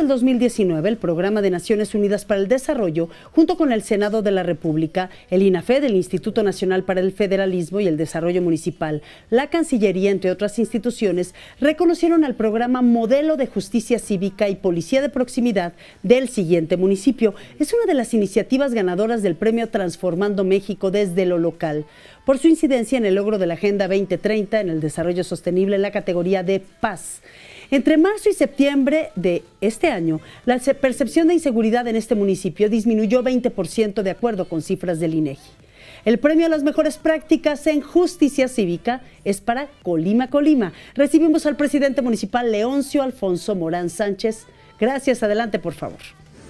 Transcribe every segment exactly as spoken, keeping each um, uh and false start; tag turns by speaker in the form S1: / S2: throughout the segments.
S1: dos mil diecinueve, el Programa de Naciones Unidas para el Desarrollo, junto con el Senado de la República, el INAFED, el Instituto Nacional para el Federalismo y el Desarrollo Municipal, la Cancillería, entre otras instituciones, reconocieron al programa Modelo de Justicia Cívica y Policía de Proximidad del siguiente municipio. Es una de las iniciativas ganadoras del Premio Transformando México desde lo local, por su incidencia en el logro de la Agenda veinte treinta en el desarrollo sostenible en la categoría de paz. Entre marzo y septiembre de este año, la percepción de inseguridad en este municipio disminuyó veinte por ciento de acuerdo con cifras del INEGI. El premio a las mejores prácticas en justicia cívica es para Colima, Colima. Recibimos al presidente municipal Leoncio Alfonso Morán Sánchez. Gracias, adelante por favor.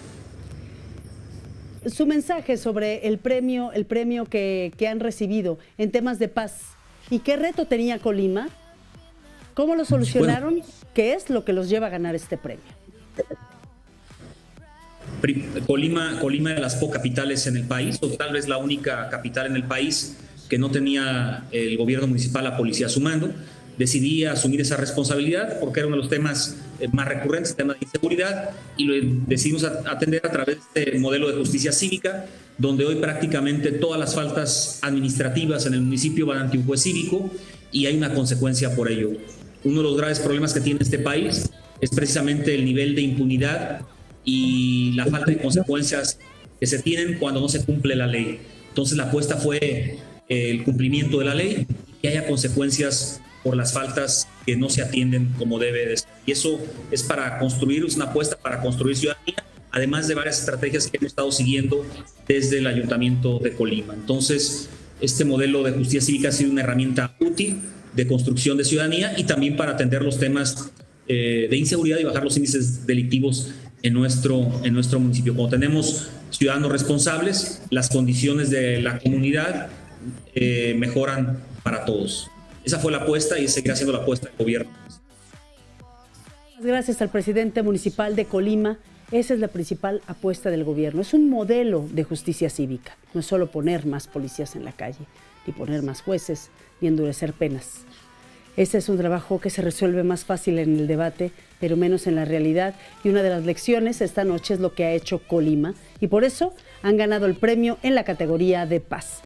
S1: Su mensaje sobre el premio, el premio que, que han recibido en temas de paz. ¿Y qué reto tenía Colima? ¿Cómo lo solucionaron? Bueno, ¿qué es lo que los lleva a ganar este premio?
S2: Colima, Colima de las pocas capitales en el país, o tal vez la única capital en el país que no tenía el gobierno municipal a policía a su mando. Decidí asumir esa responsabilidad porque era uno de los temas más recurrentes, el tema de inseguridad, y lo decidimos atender a través de este modelo de justicia cívica, donde hoy prácticamente todas las faltas administrativas en el municipio van ante un juez cívico y hay una consecuencia por ello. Uno de los graves problemas que tiene este país es precisamente el nivel de impunidad y la falta de consecuencias que se tienen cuando no se cumple la ley. Entonces la apuesta fue el cumplimiento de la ley y que haya consecuencias por las faltas que no se atienden como debe de ser. Y eso es para construir, es una apuesta para construir ciudadanía, además de varias estrategias que hemos estado siguiendo desde el Ayuntamiento de Colima. Entonces, este modelo de justicia cívica ha sido una herramienta útil de construcción de ciudadanía y también para atender los temas eh, de inseguridad y bajar los índices delictivos en nuestro, en nuestro municipio. Cuando tenemos ciudadanos responsables, las condiciones de la comunidad eh, mejoran para todos. Esa fue la apuesta y seguirá siendo la apuesta del gobierno.
S1: Gracias al presidente municipal de Colima. Esa es la principal apuesta del gobierno. Es un modelo de justicia cívica. No es solo poner más policías en la calle, ni poner más jueces, ni endurecer penas. Ese es un trabajo que se resuelve más fácil en el debate, pero menos en la realidad. Y una de las lecciones esta noche es lo que ha hecho Colima. Y por eso han ganado el premio en la categoría de paz.